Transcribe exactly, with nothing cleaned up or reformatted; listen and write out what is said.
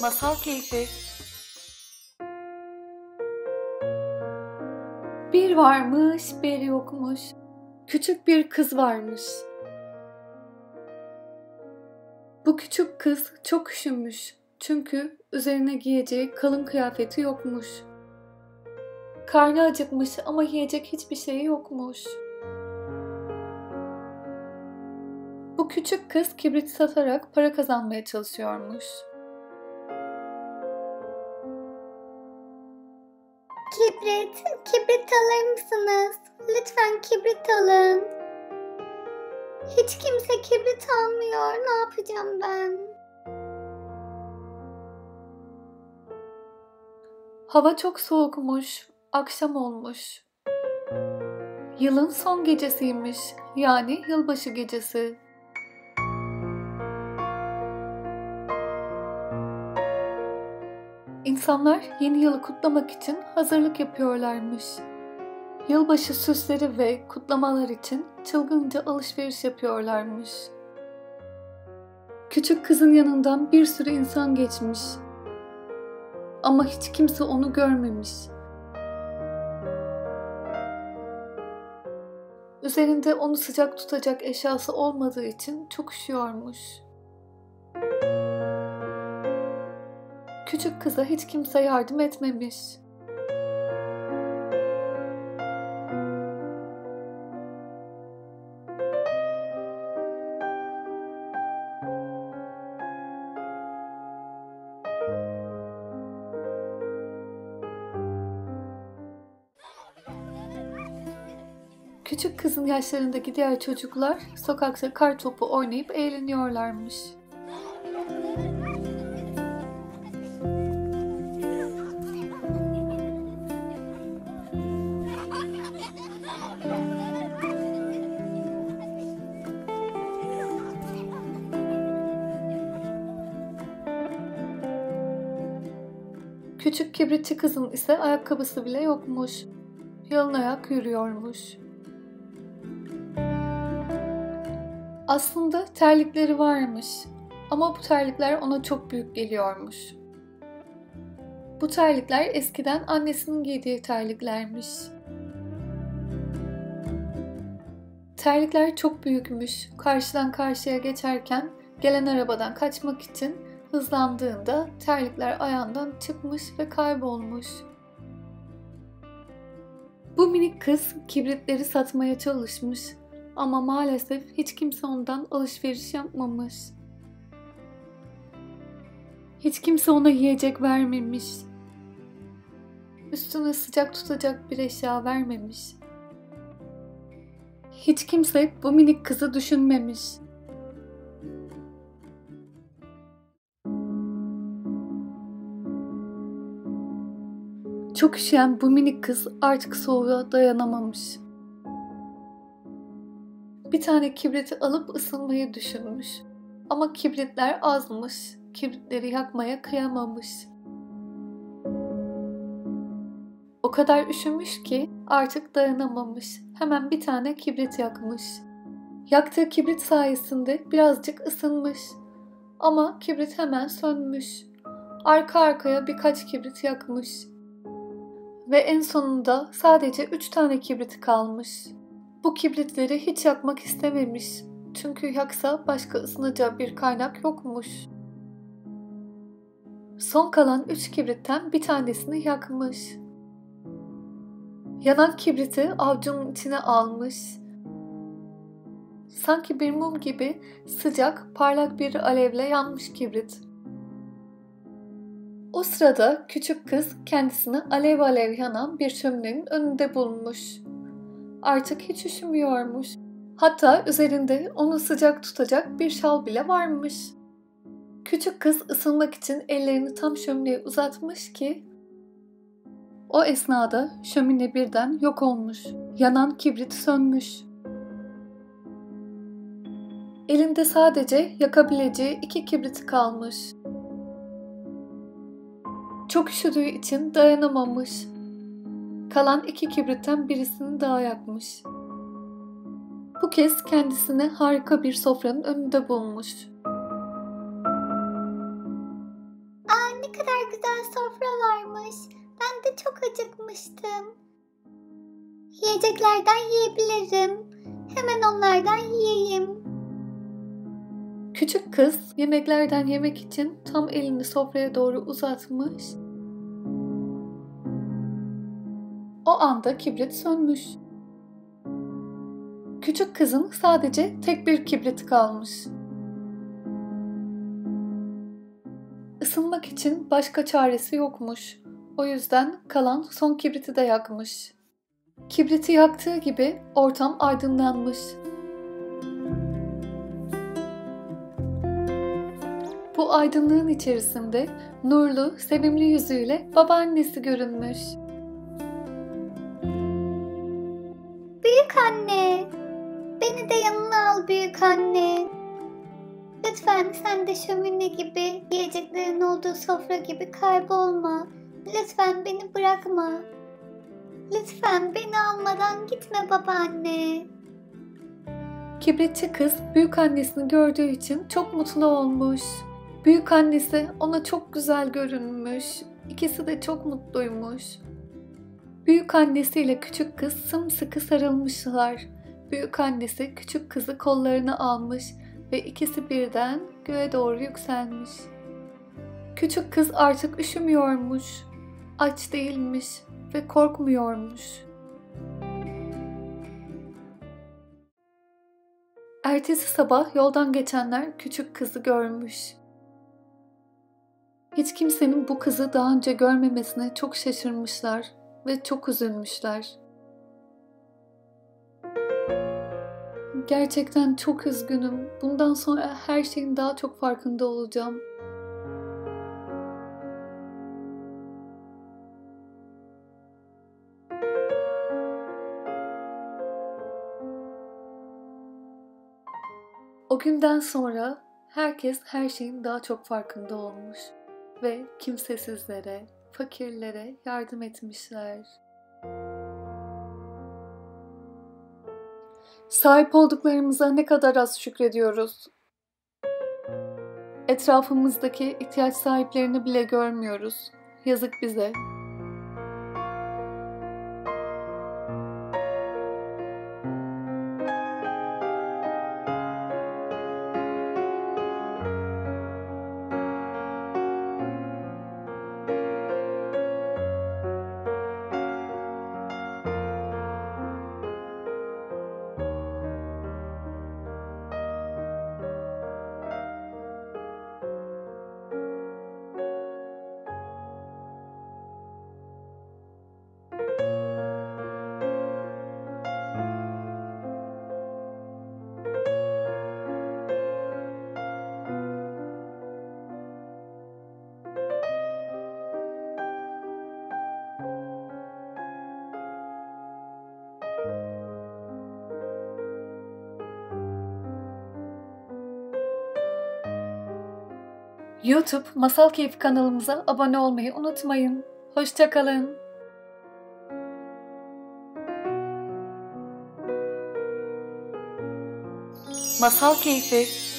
Masal Keyfi. Bir varmış, bir yokmuş. Küçük bir kız varmış. Bu küçük kız çok üşümüş. Çünkü üzerine giyeceği kalın kıyafeti yokmuş. Karnı acıkmış ama yiyecek hiçbir şeyi yokmuş. Bu küçük kız kibrit satarak para kazanmaya çalışıyormuş. Kibrit, kibrit alır mısınız? Lütfen kibrit alın. Hiç kimse kibrit almıyor. Ne yapacağım ben? Hava çok soğukmuş, akşam olmuş. Yılın son gecesiymiş, yani yılbaşı gecesi. İnsanlar yeni yılı kutlamak için hazırlık yapıyorlarmış. Yılbaşı süsleri ve kutlamalar için çılgınca alışveriş yapıyorlarmış. Küçük kızın yanından bir sürü insan geçmiş. Ama hiç kimse onu görmemiş. Üzerinde onu sıcak tutacak eşyası olmadığı için çok üşüyormuş. Küçük kıza hiç kimse yardım etmemiş. Küçük kızın yaşlarındaki diğer çocuklar sokakta kar topu oynayıp eğleniyorlarmış. Küçük kibritçi kızın ise ayakkabısı bile yokmuş. Yalın ayak yürüyormuş. Aslında terlikleri varmış ama bu terlikler ona çok büyük geliyormuş. Bu terlikler eskiden annesinin giydiği terliklermiş. Terlikler çok büyükmüş. Karşıdan karşıya geçerken gelen arabadan kaçmak için hızlandığında terlikler ayağından çıkmış ve kaybolmuş. Bu minik kız kibritleri satmaya çalışmış ama maalesef hiç kimse ondan alışveriş yapmamış. Hiç kimse ona yiyecek vermemiş. Üstüne sıcak tutacak bir eşya vermemiş. Hiç kimse bu minik kızı düşünmemiş. Çok üşüyen bu minik kız artık soğuğa dayanamamış. Bir tane kibriti alıp ısınmayı düşünmüş. Ama kibritler azmış. Kibritleri yakmaya kıyamamış. O kadar üşümüş ki artık dayanamamış. Hemen bir tane kibrit yakmış. Yaktığı kibrit sayesinde birazcık ısınmış. Ama kibrit hemen sönmüş. Arka arkaya birkaç kibrit yakmış. Ve en sonunda sadece üç tane kibriti kalmış. Bu kibritleri hiç yakmak istememiş. Çünkü yaksa başka ısınacağı bir kaynak yokmuş. Son kalan üç kibritten bir tanesini yakmış. Yanan kibriti avucunun içine almış. Sanki bir mum gibi sıcak, parlak bir alevle yanmış kibrit. O sırada küçük kız kendisini alev alev yanan bir şöminenin önünde bulmuş. Artık hiç üşümüyormuş. Hatta üzerinde onu sıcak tutacak bir şal bile varmış. Küçük kız ısınmak için ellerini tam şömineye uzatmış ki o esnada şömine birden yok olmuş. Yanan kibrit sönmüş. Elinde sadece yakabileceği iki kibriti kalmış. Çok üşüdüğü için dayanamamış. Kalan iki kibritten birisini daha yakmış. Bu kez kendisini harika bir sofranın önünde bulmuş. Anne, yiyebilirim. Hemen onlardan yiyeyim. Küçük kız yemeklerden yemek için tam elini sofraya doğru uzatmış. O anda kibrit sönmüş. Küçük kızın sadece tek bir kibriti kalmış. Isınmak için başka çaresi yokmuş. O yüzden kalan son kibriti de yakmış. Kibriti yaktığı gibi ortam aydınlanmış. Bu aydınlığın içerisinde nurlu, sevimli yüzüyle babaannesi görünmüş. Büyük anne, beni de yanına al büyük anne. Lütfen sen de şömine gibi, yiyeceklerin olduğu sofra gibi kaybolma. Lütfen beni bırakma. Lütfen beni almadan gitme babaanne. Kibritçi kız büyük annesini gördüğü için çok mutlu olmuş. Büyük annesi ona çok güzel görünmüş. İkisi de çok mutluymuş. Büyük annesiyle küçük kız sımsıkı sarılmışlar. Büyük annesi küçük kızı kollarına almış ve ikisi birden göğe doğru yükselmiş. Küçük kız artık üşümüyormuş, aç değilmiş ve korkmuyormuş. Ertesi sabah yoldan geçenler küçük kızı görmüş. Hiç kimsenin bu kızı daha önce görmemesine çok şaşırmışlar ve çok üzülmüşler. Gerçekten çok üzgünüm. Bundan sonra her şeyin daha çok farkında olacağım. O günden sonra herkes her şeyin daha çok farkında olmuş ve kimsesizlere, fakirlere yardım etmişler. Sahip olduklarımıza ne kadar az şükrediyoruz. Etrafımızdaki ihtiyaç sahiplerini bile görmüyoruz. Yazık bize. YouTube Masal Keyfi kanalımıza abone olmayı unutmayın. Hoşça kalın. Masal Keyfi